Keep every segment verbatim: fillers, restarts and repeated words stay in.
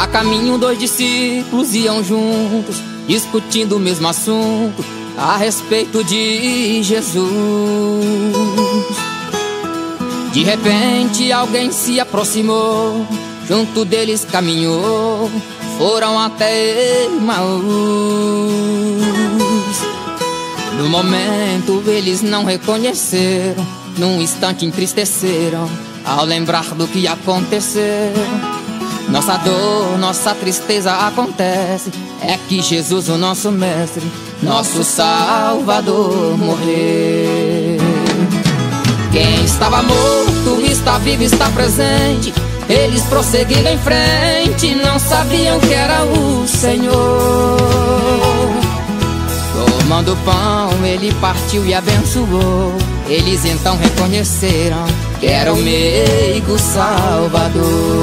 caminho, dois discípulos iam juntos, discutindo o mesmo assunto a respeito de Jesus. De repente alguém se aproximou, junto deles caminhou, foram até Emaús. No momento eles não reconheceram, num instante entristeceram ao lembrar do que aconteceu. Nossa dor, nossa tristeza acontece, é que Jesus, o nosso mestre, nosso Salvador, morreu. Quem estava morto está vivo, está presente. Eles prosseguindo em frente, não sabiam que era o Senhor. Tomando pão, ele partiu e abençoou. Eles então reconheceram que era o meigo Salvador.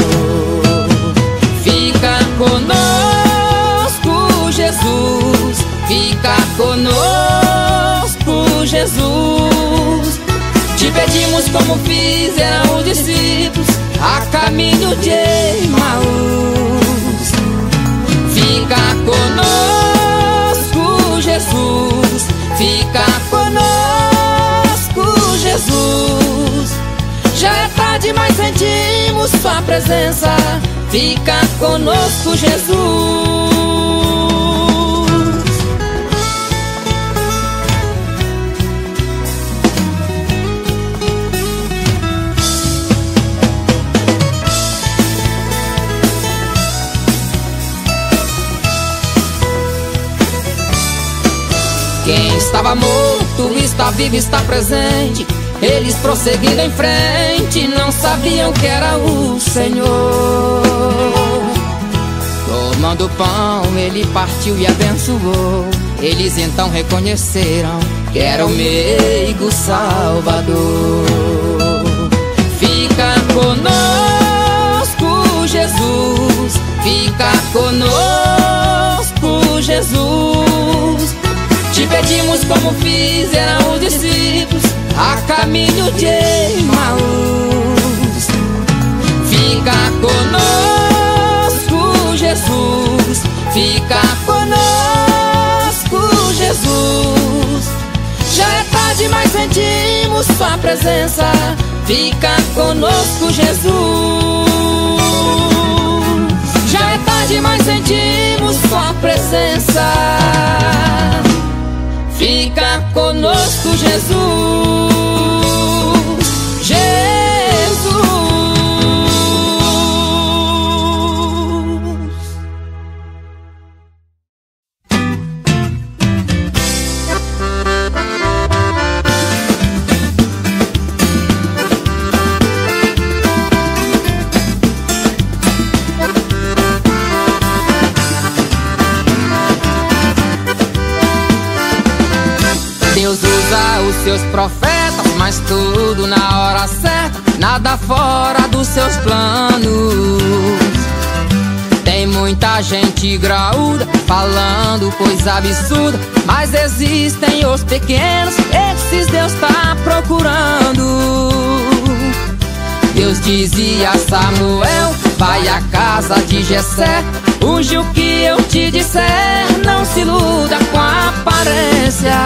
Fica conosco, Jesus, fica conosco, Jesus. Te pedimos como fizeram os discípulos a caminho de Emaús. Fica conosco, Jesus, fica conosco, Jesus. Já é tarde, mas sentimos sua presença. Fica conosco, Jesus. Quem estava morto está vivo, está presente. Eles prosseguindo em frente, não sabiam que era o Senhor. Tomando pão, ele partiu e abençoou. Eles então reconheceram que era o meigo Salvador. Fica conosco, Jesus, fica conosco, Jesus. Te pedimos como fizeram os discípulos a caminho de Emaús. Fica conosco, Jesus, fica conosco, Jesus. Já é tarde, mas sentimos sua presença. Fica conosco, Jesus. Já é tarde, mas sentimos sua presença. Fica conosco, Jesus, Jesus. Deus usa os seus profetas, mas tudo na hora certa, nada fora dos seus planos. Tem muita gente graúda falando coisa absurda, mas existem os pequenos, esses Deus tá procurando. Deus dizia a Samuel: vai à casa de Jessé, unge o que eu te disser, não se iluda com a aparência.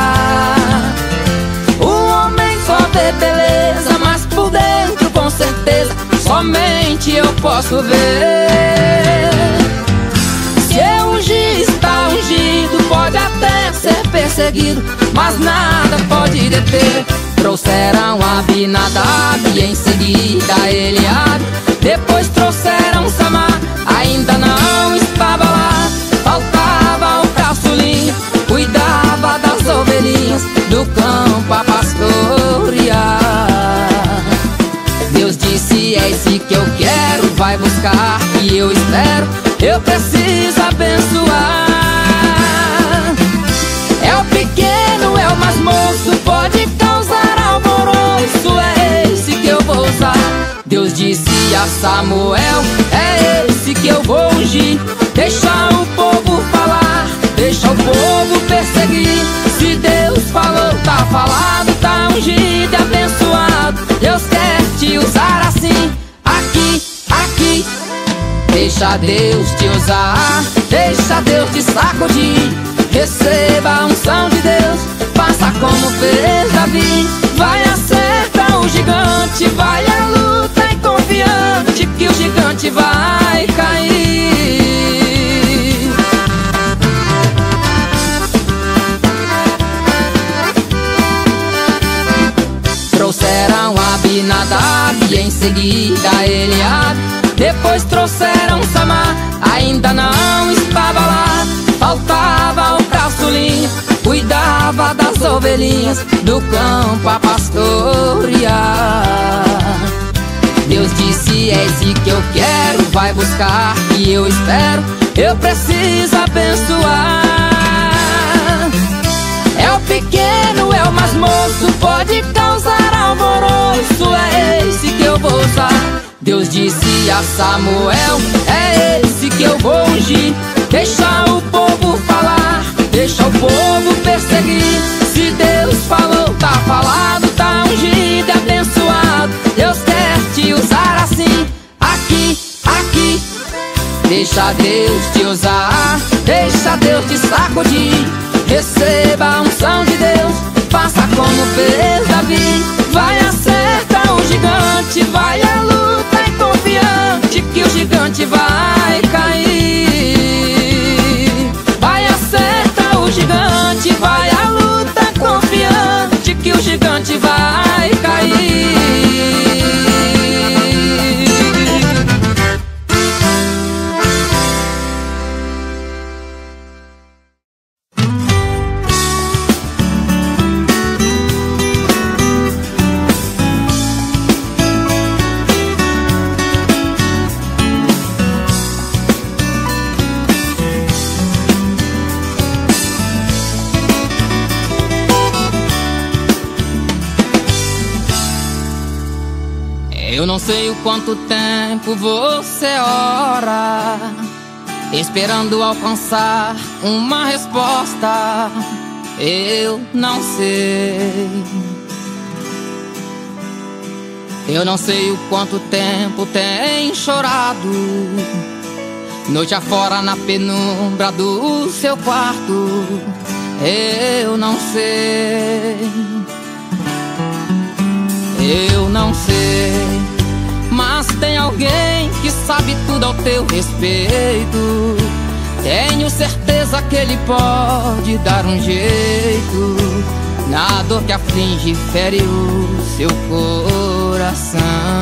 O homem só vê beleza, mas por dentro com certeza somente eu posso ver. Se eu ungir, está ungido, pode até ser perseguido, mas nada pode deter. Trouxeram Abinadab e em seguida Eliabe, depois trouxeram Samar, ainda não estava lá. Faltava o caçulinha, cuidava das ovelhinhas, do campo a pastorear. Deus disse: é esse que eu quero, vai buscar que eu espero, eu preciso abençoar. É o pequeno, é o mais moço, pode causar alvoroço, é esse que eu vou usar. Deus disse a Samuel: é esse que eu vou ungir. Deixa o povo falar, deixa o povo perseguir. Se Deus falou, tá falado, tá ungido e abençoado. Deus quer te usar assim, aqui, aqui. Deixa Deixa Deus te usar, deixa Deus te sacudir. Receba a unção de Deus, faça como fez Davi. Vai, acerta o gigante, vai à luta e confiante que o gigante vai cair. Trouxeram Abinadab e em seguida Eliabe. Depois trouxeram Samar, ainda não estava lá. Faltava o caçulinha, cuidava das ovelhinhas do campo a pastorear. Deus disse, é esse que eu quero, vai buscar e eu espero. Eu preciso abençoar. É o pequeno, é o mais moço, pode causar alvoroço. É esse que eu vou usar. Deus disse a Samuel, é esse que eu vou ungir. Deixa o povo falar, deixa o povo perseguir. Se Deus falou, tá falado, tá ungido e abençoado. Deus quer te usar assim, aqui, aqui. Deixa Deus te usar, deixa Deus te sacudir. Receba a unção de Deus, faça como fez Davi. Vai, acerta o gigante, vai à luta e confiante que o gigante vai cair. Vai, acerta o gigante, vai à luta confiante que o gigante vai cair. Eu não sei o quanto tempo você ora, esperando alcançar uma resposta. Eu não sei. Eu não sei o quanto tempo tem chorado, noite afora na penumbra do seu quarto. Eu não sei. Eu não sei, mas tem alguém que sabe tudo ao teu respeito. Tenho certeza que ele pode dar um jeito na dor que aflige e fere o seu coração.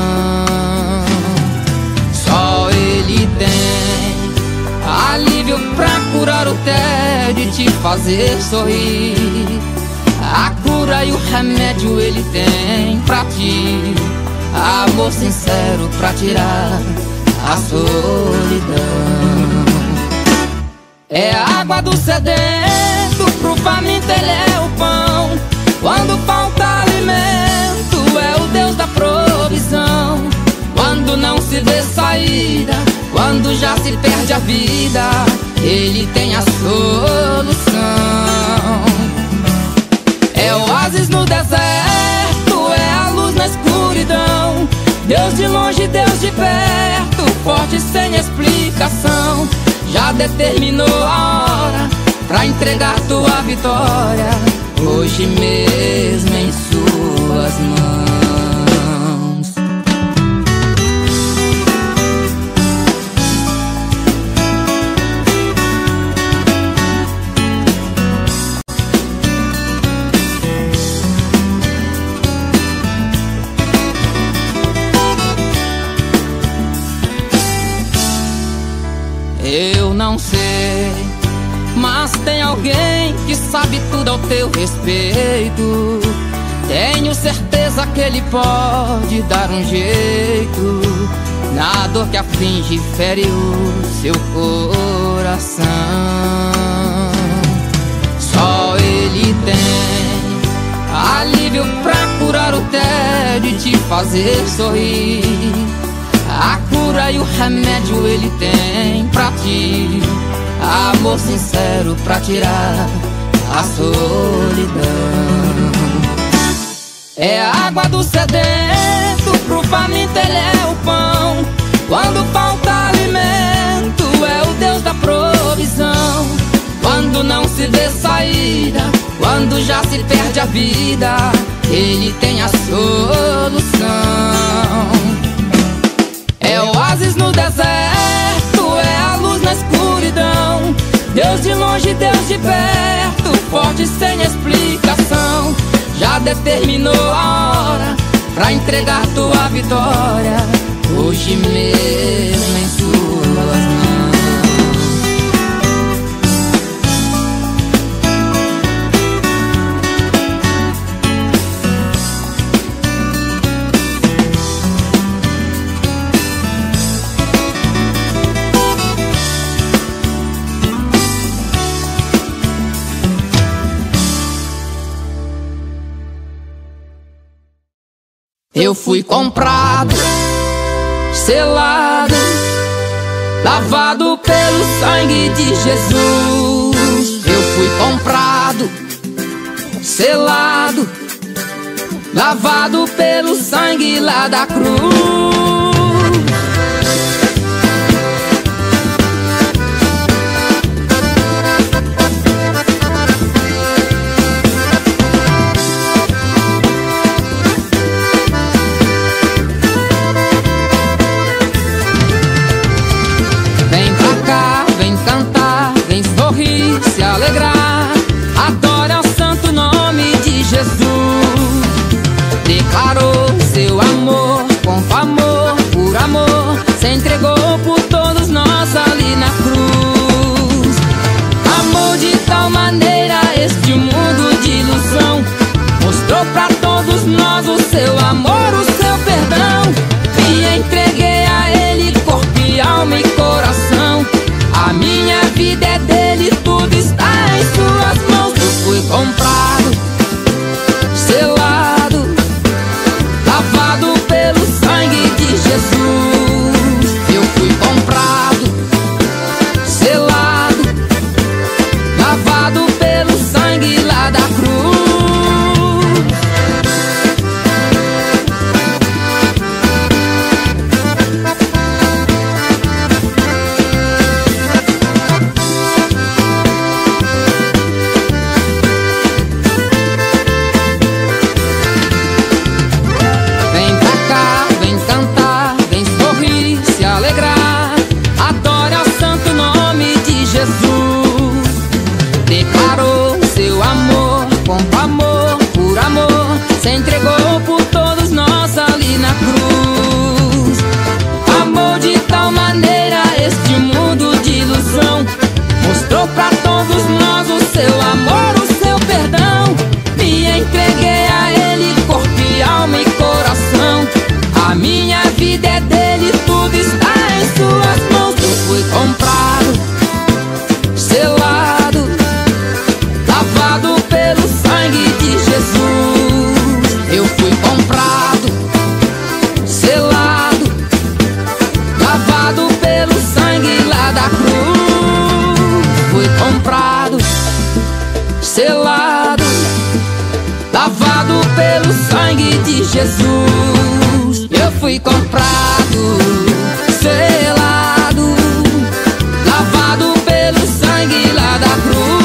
Só ele tem alívio pra curar o tédio e te fazer sorrir. A cura e o remédio ele tem pra ti, amor sincero pra tirar a solidão. É a água do sedento, pro faminto ele é o pão. Quando falta alimento é o Deus da provisão. Quando não se vê saída, quando já se perde a vida, ele tem a solução. É oásis no deserto, é a luz na escuridão. Deus de longe, Deus de perto, forte sem explicação. Já determinou a hora pra entregar tua vitória, hoje mesmo em suas mãos. Eu não sei, mas tem alguém que sabe tudo ao teu respeito. Tenho certeza que ele pode dar um jeito na dor que aflige e fere o seu coração. Só ele tem alívio pra curar o tédio e te fazer sorrir. A cura e o remédio ele tem pra ti, amor sincero pra tirar a solidão. É a água do sedento, pro faminto ele é o pão. Quando falta alimento quando não se vê saída, quando já se perde a vida, Ele tem a solução. É oásis no deserto, é a luz na escuridão, Deus de longe, Deus de perto, forte sem explicação. Já determinou a hora pra entregar tua vitória, hoje mesmo em suas mãos. Eu fui comprado, selado, lavado pelo sangue de Jesus. Eu fui comprado, selado, lavado pelo sangue lá da cruz. Se alegrar, adore ao santo nome de Jesus. Declarou seu amor com amor, por amor, se entregou por todos nós ali na cruz. Amou de tal maneira este mundo de ilusão, mostrou pra todos nós o seu amor, o seu perdão. Me entreguei a Ele, corpo e alma e coração. A minha vida é dele, tudo está em suas mãos. Eu fui comprado, selado, lavado pelo sangue de Jesus. Eu fui comprado, selado, lavado pelo sangue lá da cruz. Declarou seu amor com amor, por amor, se entregou por todos nós ali na cruz. Amou de tal maneira este mundo de ilusão, mostrou pra todos nós o seu amor, o seu perdão. Me entreguei a Ele, corpo e alma e coração. A minha vida é dele, tudo está em suas mãos. Eu fui comprado, selado, lavado pelo sangue de Jesus. Eu fui comprado, selado, lavado pelo sangue lá da cruz. Fui comprado, selado, lavado pelo sangue de Jesus. Eu fui comprado, selado, lavado pelo sangue lá da cruz.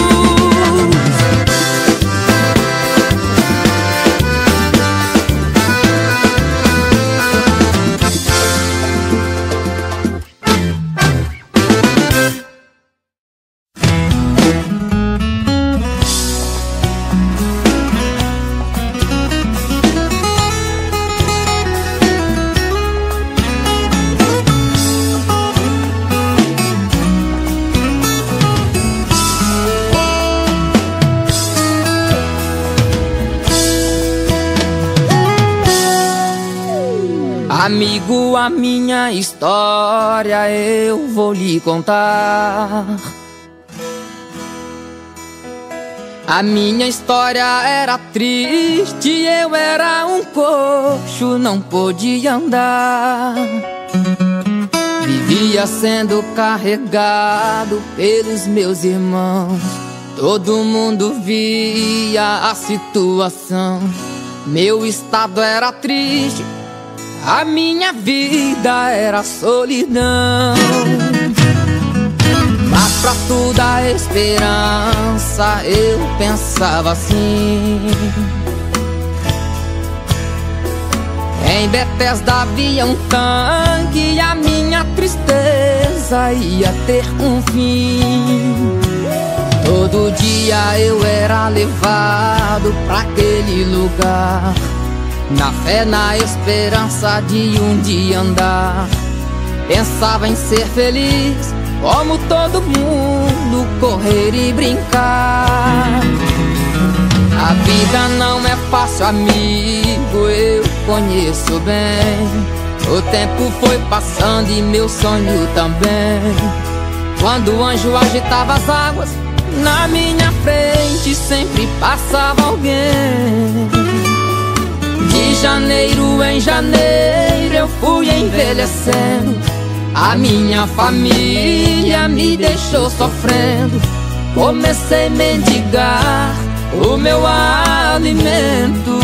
Amigo, a minha história eu vou lhe contar. A minha história era triste, eu era um coxo, não podia andar. Vivia sendo carregado pelos meus irmãos, todo mundo via a situação. Meu estado era triste, a minha vida era solidão. Mas pra tudo a esperança, eu pensava assim. Em Betesda havia um tanque e a minha tristeza ia ter um fim. Todo dia eu era levado pra aquele lugar, na fé, na esperança de um dia andar. Pensava em ser feliz, como todo mundo, correr e brincar. A vida não é fácil, amigo, eu conheço bem. O tempo foi passando e meu sonho também. Quando o anjo agitava as águas, na minha frente sempre passava alguém. De janeiro em janeiro eu fui envelhecendo, a minha família me deixou sofrendo. Comecei a mendigar o meu alimento,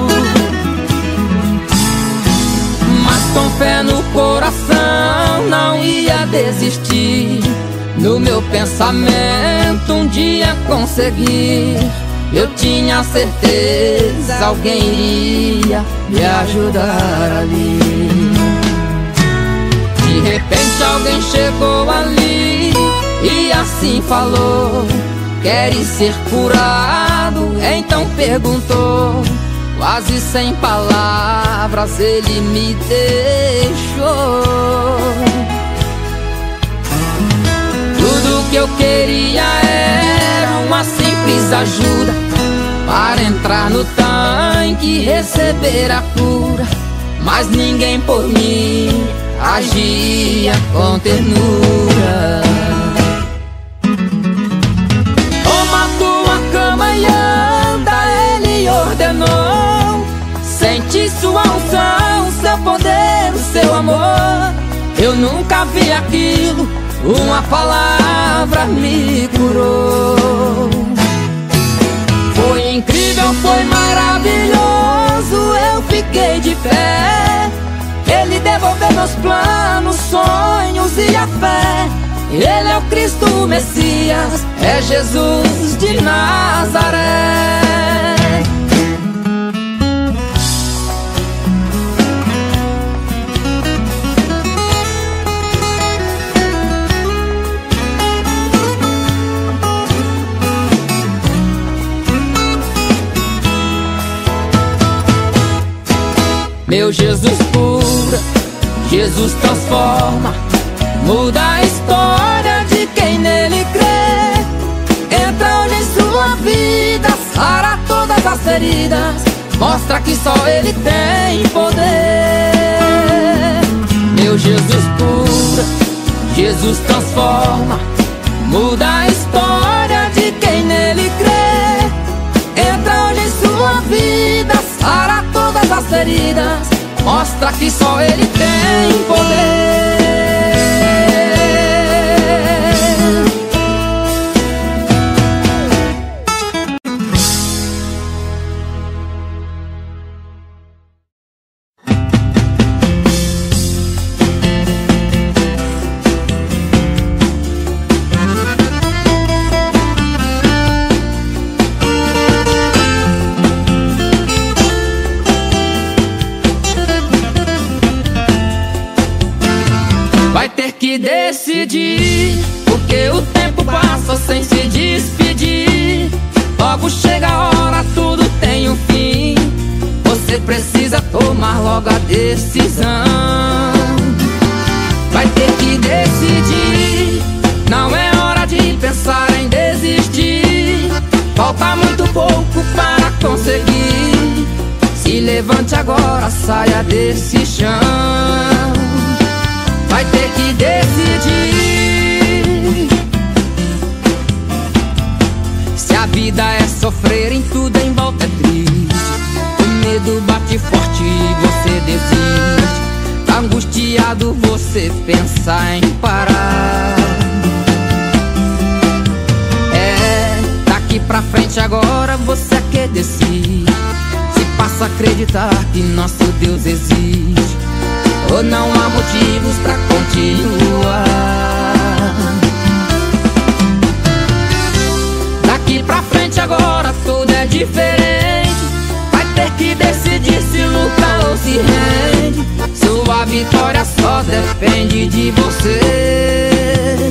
mas com fé no coração não ia desistir. No meu pensamento um dia conseguir, eu tinha certeza alguém iria me ajudar ali. De repente alguém chegou ali e assim falou: queres ser curado? Então perguntou. Quase sem palavras ele me deixou. Tudo que eu queria era uma simples ajuda para entrar no tanque e receber a cura, mas ninguém por mim agia com ternura. Toma a tua cama e anda, ele ordenou. Sente sua unção, seu poder, o seu amor. Eu nunca vi aquilo, uma palavra me curou. Foi incrível, foi maravilhoso, eu fiquei de pé. Ele devolveu meus planos, sonhos e a fé. Ele é o Cristo, o Messias, é Jesus de Nazaré. Meu Jesus cura, Jesus transforma, muda a história de quem nele crê. Entra hoje em sua vida, sara todas as feridas, mostra que só ele tem poder. Meu Jesus cura, Jesus transforma, muda a história de quem nele crê. Entra hoje em sua vida, sara todas as feridas, mostra que só ele tem poder. Que decidir, porque o tempo passa sem se despedir. Logo chega a hora, tudo tem um fim. Você precisa tomar logo a decisão. Vai ter que decidir, não é hora de pensar em desistir. Falta muito pouco para conseguir. Se levante agora, saia desse chão. Vai ter que decidir. Se a vida é sofrer, em tudo em volta é triste. O medo bate forte e você desiste. Angustiado você pensa em parar. É, daqui pra frente agora você é que decide. Se passa a acreditar que nosso Deus existe, ou não há motivos pra continuar. diferente. Vai ter que decidir se luta ou se rende. Sua vitória só depende de você.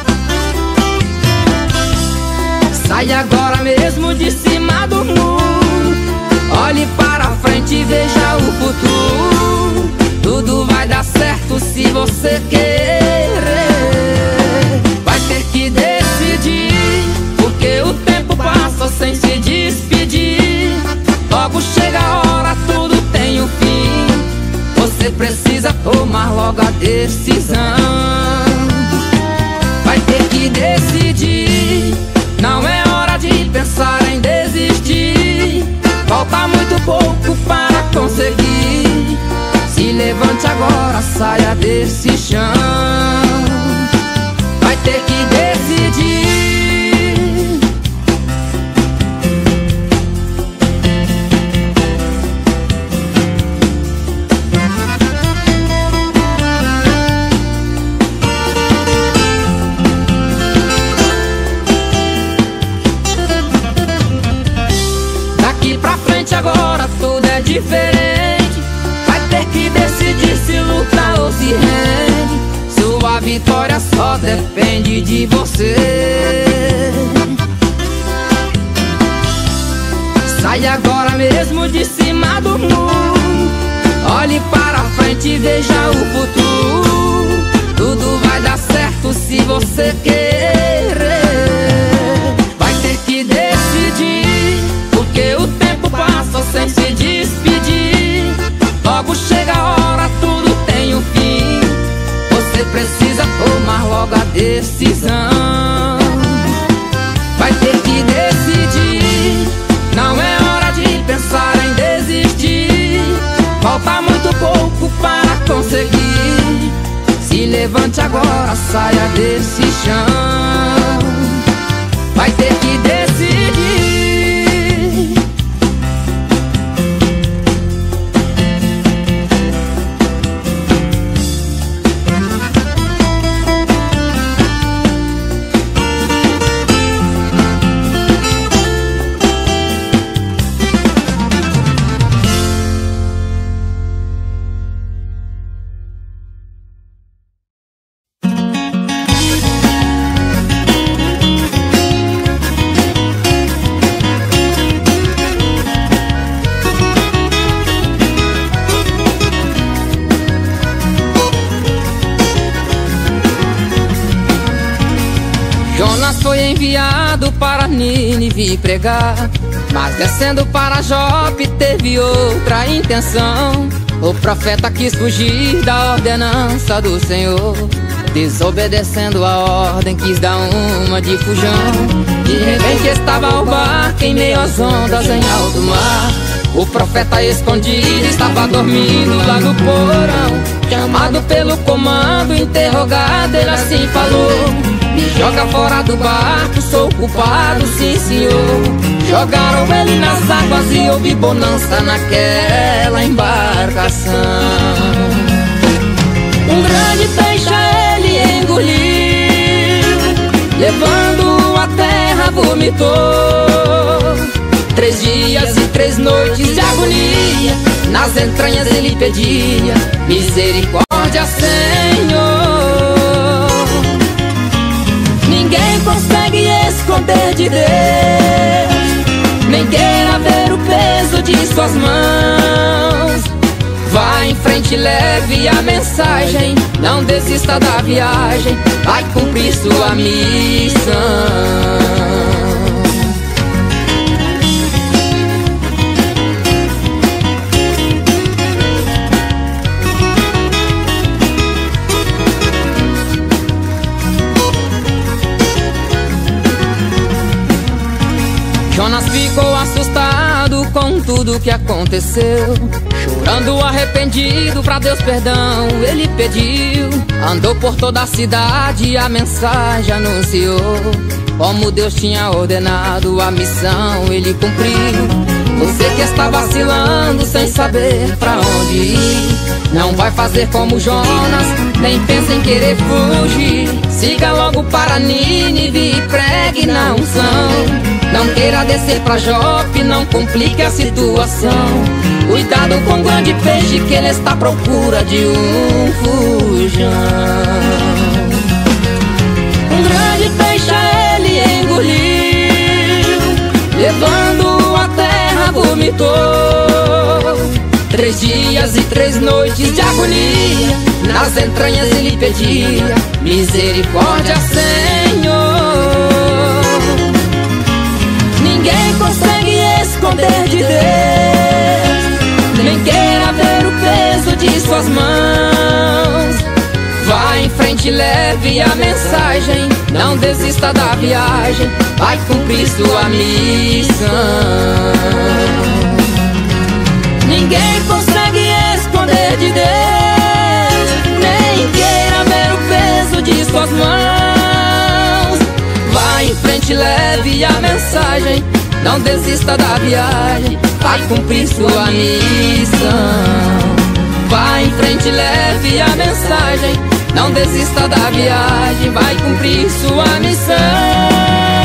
Sai agora mesmo de cima do muro. Olhe para frente e veja o futuro. Tudo vai dar certo se você querer. Vai ter que decidir, porque o tempo passa sem se despedir. Logo chega a hora, tudo tem um fim. Você precisa tomar logo a decisão. Vai ter que decidir. Não é hora de pensar em desistir. Falta muito pouco para conseguir. Se levante agora, saia desse chão. Vai ter que decidir. Daqui pra frente agora tudo é diferente. Vai ter que decidir se luta ou se rende. Sua vitória só depende de você. Sai agora mesmo de cima do muro. Olhe para frente e veja o futuro. Tudo vai dar certo se você querer. Vai ter que decidir, porque o tempo passa sem se despedir. Logo chega a hora, tudo tem um fim. Você precisa tomar logo a decisão. Vai ter que decidir. Não é hora de pensar em desistir. Falta muito pouco para conseguir. Se levante agora, saia desse chão. Vai ter que decidir. Jonas foi enviado para Nínive pregar, mas descendo para Jope teve outra intenção. O profeta quis fugir da ordenança do Senhor, desobedecendo a ordem quis dar uma de fujão. De repente estava o barco em meio às ondas em alto mar. O profeta escondido estava dormindo lá no porão. Chamado pelo comando, interrogado, ele assim falou: me joga fora do barco, sou culpado, sim senhor. Jogaram ele nas águas e houve bonança naquela embarcação. Um grande peixe ele engoliu, levando a terra vomitou. Três dias e três noites de agonia, nas entranhas ele pedia misericórdia, Senhor. Ninguém consegue esconder de Deus, nem queira ver o peso de suas mãos. Vá em frente, leve a mensagem, não desista da viagem, vai cumprir sua missão. Jonas ficou assustado com tudo que aconteceu, chorando arrependido pra Deus perdão ele pediu. Andou por toda a cidade e a mensagem anunciou, como Deus tinha ordenado, a missão ele cumpriu. Você que está vacilando sem saber pra onde ir, não vai fazer como Jonas, nem pensa em querer fugir. Siga logo para Nínive e pregue na unção. Não queira descer pra Jope, não complique a situação. Cuidado com o grande peixe, que ele está à procura de um fujão. Um grande peixe a ele engoliu, levando a terra vomitou. Três dias e três noites de agonia, nas entranhas ele pedia misericórdia, Senhor. Ninguém consegue esconder de Deus, nem queira ver o peso de suas mãos. Vá em frente, leve a mensagem, não desista da viagem, vai cumprir sua missão. Ninguém consegue esconder de Deus, nem queira ver o peso de suas mãos. Vá em frente, leve a mensagem, não desista da viagem, vai cumprir sua missão. Vá em frente, leve a mensagem, não desista da viagem, vai cumprir sua missão.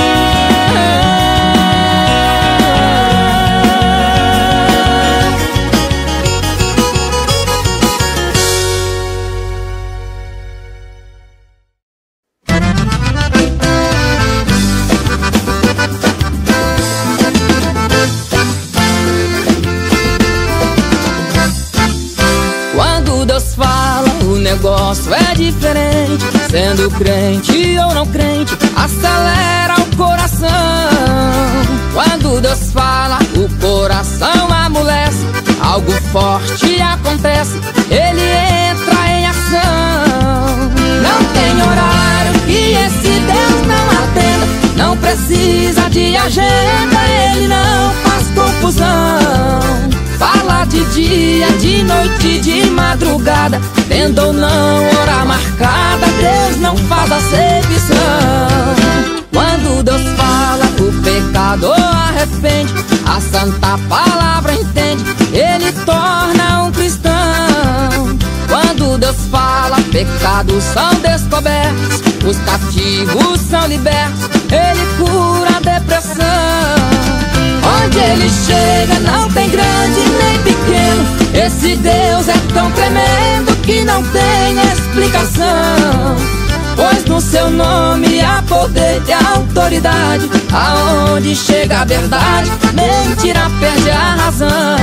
O negócio é diferente, sendo crente ou não crente, acelera o coração. Quando Deus fala, o coração amolece, algo forte acontece, ele entra em ação. Não tem horário que esse Deus não atenda, não precisa de agenda, ele não faz confusão. Fala de dia, de noite, de madrugada, tendo ou não hora marcada, Deus não faz acepção. Quando Deus fala, o pecador arrepende, a santa palavra entende, ele torna um cristão. Quando Deus fala, pecados são descobertos, os cativos são libertos, ele cura a depressão. Onde ele chega não tem grande nem pequeno, esse Deus é tão tremendo que não tem explicação. Pois no seu nome há poder e autoridade, aonde chega a verdade, mentira perde a razão.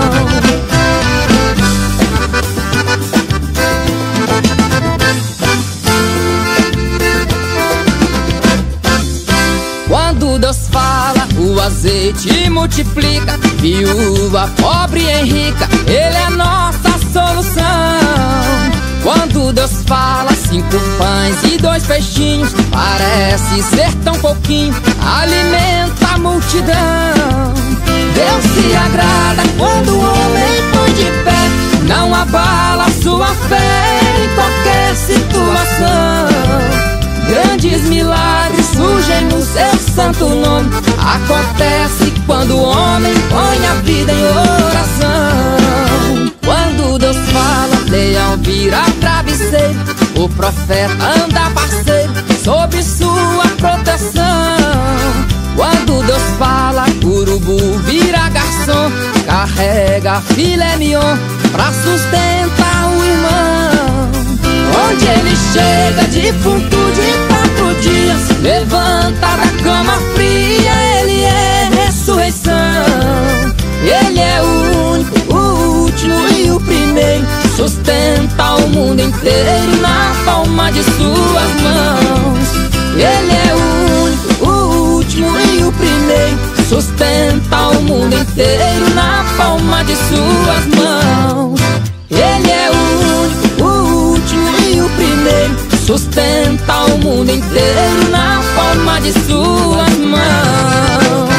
Quando Deus fala, o azeite multiplica, viúva, pobre e rica, ele é nossa solução. Quando Deus fala, cinco pães e dois peixinhos, parece ser tão pouquinho, alimenta a multidão. Deus se agrada quando o homem põe de pé, não abala sua fé em qualquer situação. Grandes milagres surgem no seu santo nome, acontece quando o homem põe a vida em oração. Quando Deus fala, leão vira travesseiro, o profeta anda parceiro, sob sua proteção. Quando Deus fala, urubu vira garçom, carrega filé mignon pra sustentar o irmão. Onde ele chega, defunto de quatro dias, levanta da cama fria, ele é ressurreição. Ele é o único, o último e o primeiro, sustenta o mundo inteiro na palma de suas mãos. Ele é o único, o último e o primeiro, sustenta o mundo inteiro na palma de suas mãos. Ele é o único, o último e o primeiro, sustenta o mundo inteiro na palma de suas mãos.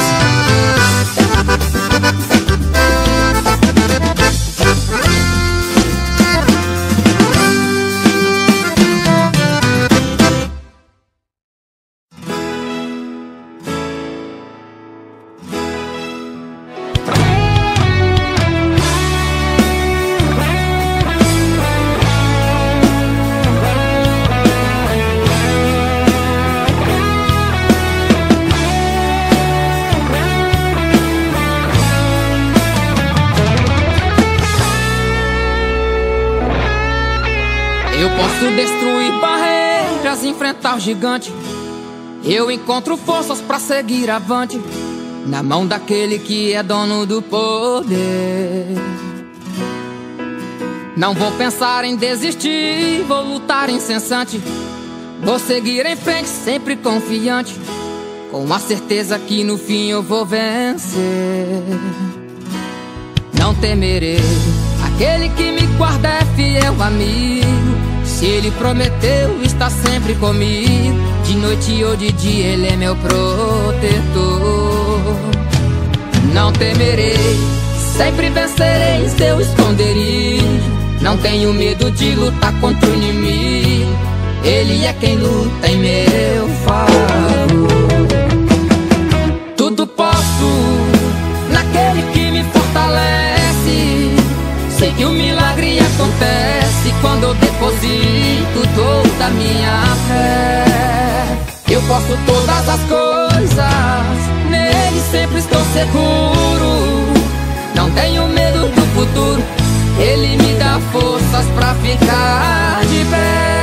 Posso destruir barreiras, enfrentar o gigante. Eu encontro forças pra seguir avante, na mão daquele que é dono do poder. Não vou pensar em desistir, vou lutar incessante. Vou seguir em frente, sempre confiante, com a certeza que no fim eu vou vencer. Não temerei, aquele que me guarda é fiel amigo. Se ele prometeu, está sempre comigo. De noite ou de dia ele é meu protetor. Não temerei, sempre vencerei em seu esconderijo. Não tenho medo de lutar contra o inimigo. Ele é quem luta em meu favor. Tudo posso naquele que me fortalece. Sei que o milagre acontece quando eu deposito toda a minha fé. Eu posso todas as coisas, nele sempre estou seguro. Não tenho medo do futuro, ele me dá forças pra ficar de pé.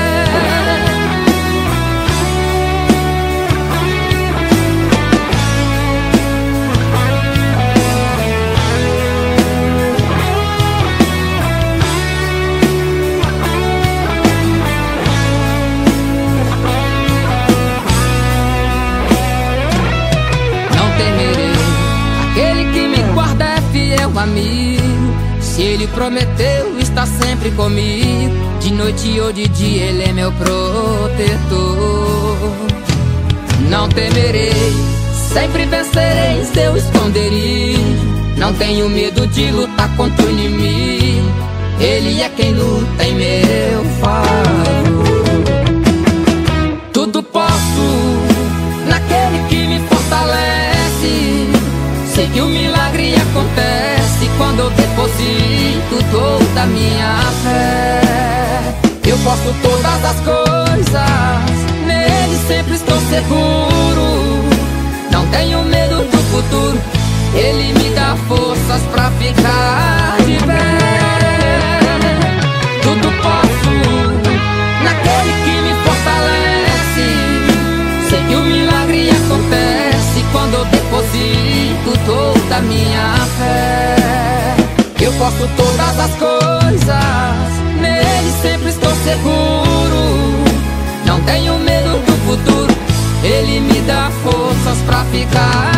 Amigo, se ele prometeu, está sempre comigo. De noite ou de dia ele é meu protetor. Não temerei, sempre vencerei em seu esconderijo. Não tenho medo de lutar contra o inimigo. Ele é quem luta em meu favor. Tudo posso naquele que me fortalece. Sei que o milagre acontece quando eu deposito toda a minha fé. Eu posso todas as coisas, nele sempre estou seguro. Não tenho medo do futuro, ele me dá forças pra ficar de pé. Tudo posso naquele que me fortalece. Sei que o milagre acontece quando eu deposito toda a minha fé. Eu posso todas as coisas, nele sempre estou seguro. Não tenho medo do futuro, ele me dá forças pra ficar